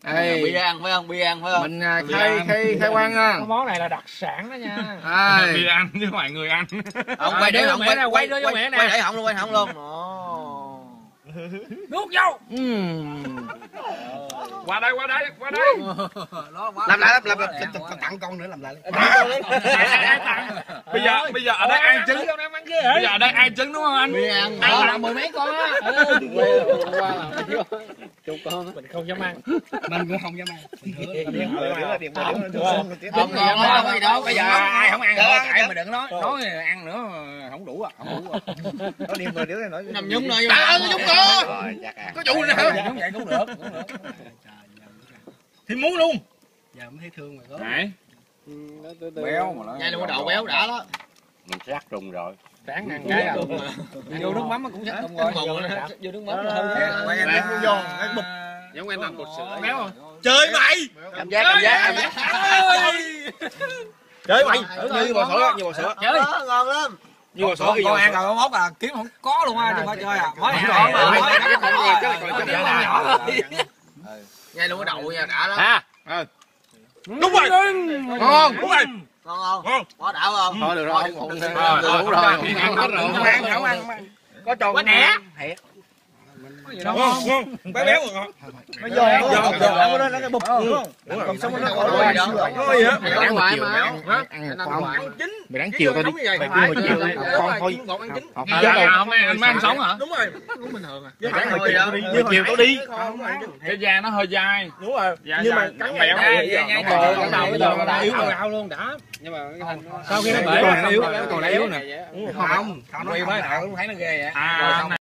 Bia ăn phải không? Bia ăn phải không? Mình khai quang nha. Cái món này là đặc sản đó nha. Bia ăn chứ không phải người ăn. Ông quay để họng quay vô mẹ nè. Quay để họng luôn, quay họng luôn. Nuốt vô. Qua đây. Làm lại tặng con nữa, làm lại. Bây giờ ở đây ăn trứng. Bây giờ ở đây ăn trứng đúng không anh? Bia ăn Ăn mười mấy con á. chục con. Mình không dám ăn. Mình cũng không dám ăn. Không ngon lắm cái gì đâu. Bây giờ ai không ăn thôi cãi mà đừng nói ăn nữa không đủ à. Có điểm vừa đứa này nói nằm nhúng nơi. Nhúng con. Có vụ nào? Nhúng vậy cũng được. Thì muốn luôn. Giờ mới thấy thương rồi đó. Này. Béo mà nó. Ngay luôn cái đậu béo đã đó. Mình sát trùng rồi. Sáng ăn cái à. Vô nước mắm cũng chắc không rồi. Vô nước mắm là Quay anh vô bụp. Giống quen ăn cục sữa béo rồi. Chơi mày. Cảm giác. Chơi mày. Như bò sữa. chơi ngon lắm. Như bò sữa. Con ăn rồi mốt là kiếm không có luôn á, chứ phải chơi à. Mới ăn ngay luôn cái đậu nha, đã lắm. Đúng rồi. Ngon. Đúng rồi. Ngon không? Có đảo không? Thôi được rồi. Đủ rồi. Không ăn. Có tròn. Quá nè. Ngon. Béo béo rồi. Nó giòn nó cái bụp đúng không? Còn xong nó có gì hả? Ăn ngoài mà. Ăn chín. Mày đáng chiều tao đi. Mày chiều con thôi. Hôm nay anh mới ăn sống hả? Đúng rồi. Cũng bình thường à. Như chiều tao đi. Cái da nó hơi dai. Đúng rồi. Da Nhưng mà cắn béo. Đầu yếu rau luôn đã. Nhưng mà sau khi nó bể còn yếu nè. Không. Quay mới đậu thấy nó ghê vậy.